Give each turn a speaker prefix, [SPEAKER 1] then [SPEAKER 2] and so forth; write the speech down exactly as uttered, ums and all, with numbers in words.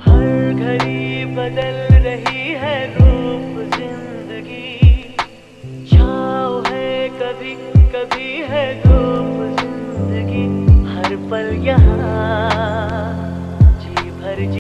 [SPEAKER 1] हर घड़ी बदल रही है रूप जिंदगी, छाँव है कभी कभी है धूप जिंदगी, हर पल यहाँ